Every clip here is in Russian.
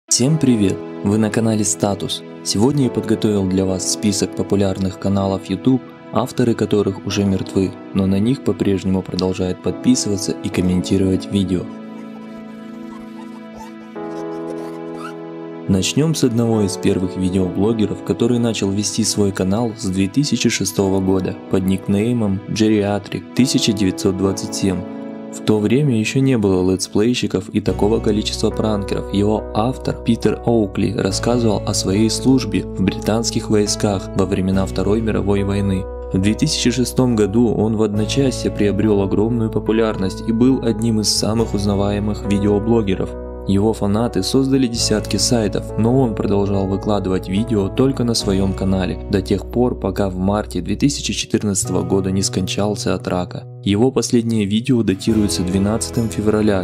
Всем привет! Вы на канале Статус. Сегодня я подготовил для вас список популярных каналов YouTube, авторы которых уже мертвы, но на них по-прежнему продолжают подписываться и комментировать видео. Начнем с одного из первых видеоблогеров, который начал вести свой канал с 2006 года под никнеймом Geriatric 1927. В то время еще не было летсплейщиков и такого количества пранкеров. Его автор Питер Оукли рассказывал о своей службе в британских войсках во времена Второй мировой войны. В 2006 году он в одночасье приобрел огромную популярность и был одним из самых узнаваемых видеоблогеров. Его фанаты создали десятки сайтов, но он продолжал выкладывать видео только на своем канале, до тех пор, пока в марте 2014 года не скончался от рака. Его последнее видео датируется 12 февраля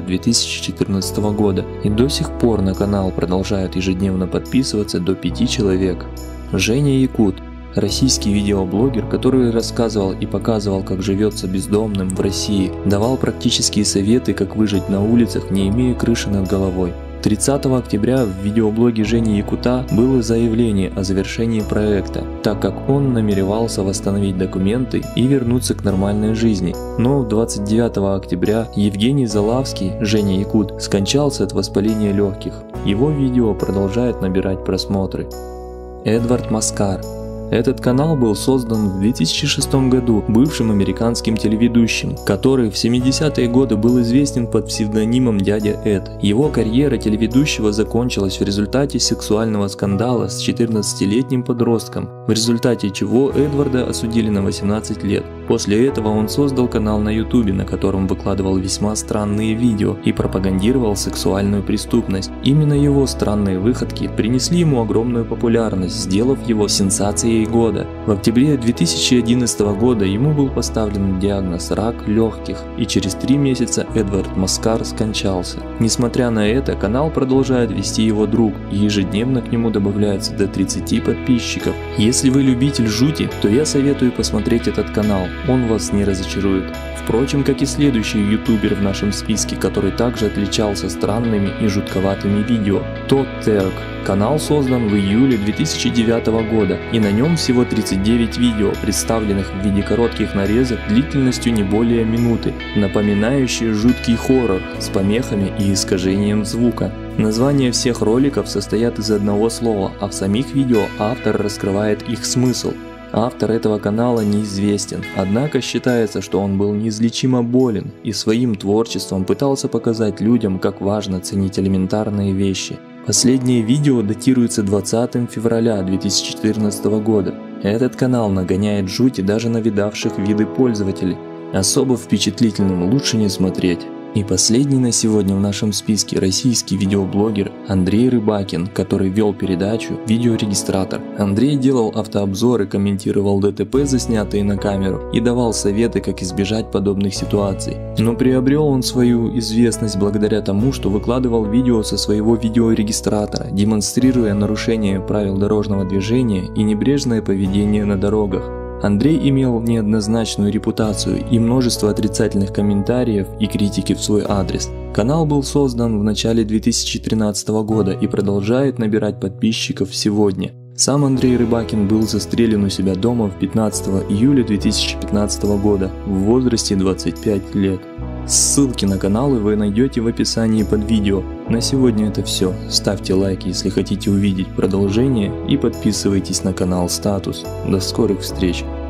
2014 года, и до сих пор на канал продолжают ежедневно подписываться до 5 человек. Женя Якут. Российский видеоблогер, который рассказывал и показывал, как живется бездомным в России, давал практические советы, как выжить на улицах, не имея крыши над головой. 30 октября в видеоблоге Жени Якута было заявление о завершении проекта, так как он намеревался восстановить документы и вернуться к нормальной жизни. Но 29 октября Евгений Залавский, Женя Якут, скончался от воспаления легких. Его видео продолжает набирать просмотры. Эдвард Маскар. Этот канал был создан в 2006 году бывшим американским телеведущим, который в 70-е годы был известен под псевдонимом Дядя Эд. Его карьера телеведущего закончилась в результате сексуального скандала с 14-летним подростком, в результате чего Эдварда осудили на 18 лет. После этого он создал канал на YouTube, на котором выкладывал весьма странные видео и пропагандировал сексуальную преступность. Именно его странные выходки принесли ему огромную популярность, сделав его сенсацией года. В октябре 2011 года ему был поставлен диагноз рак легких, и через 3 месяца Эдвард Маскар скончался. Несмотря на это, канал продолжает вести его друг, и ежедневно к нему добавляется до 30 подписчиков. Если вы любитель жути, то я советую посмотреть этот канал, он вас не разочарует. Впрочем, как и следующий ютубер в нашем списке, который также отличался странными и жутковатыми видео – Тодд Терк. Канал создан в июле 2009 года, и на нем всего 39 видео, представленных в виде коротких нарезок длительностью не более минуты, напоминающие жуткий хоррор с помехами и искажением звука. Названия всех роликов состоят из одного слова, а в самих видео автор раскрывает их смысл. Автор этого канала неизвестен, однако считается, что он был неизлечимо болен и своим творчеством пытался показать людям, как важно ценить элементарные вещи. Последнее видео датируется 20 февраля 2014 года. Этот канал нагоняет жути даже на видавших виды пользователей. Особо впечатлительным лучше не смотреть. И последний на сегодня в нашем списке российский видеоблогер Андрей Рыбакин, который вел передачу «Видеорегистратор». Андрей делал автообзоры, комментировал ДТП, заснятые на камеру, и давал советы, как избежать подобных ситуаций. Но приобрел он свою известность благодаря тому, что выкладывал видео со своего видеорегистратора, демонстрируя нарушение правил дорожного движения и небрежное поведение на дорогах. Андрей имел неоднозначную репутацию и множество отрицательных комментариев и критики в свой адрес. Канал был создан в начале 2013 года и продолжает набирать подписчиков сегодня. Сам Андрей Рыбакин был застрелен у себя дома в 15 июля 2015 года в возрасте 25 лет. Ссылки на каналы вы найдете в описании под видео. На сегодня это все. Ставьте лайк, если хотите увидеть продолжение, и подписывайтесь на канал Статус. До скорых встреч!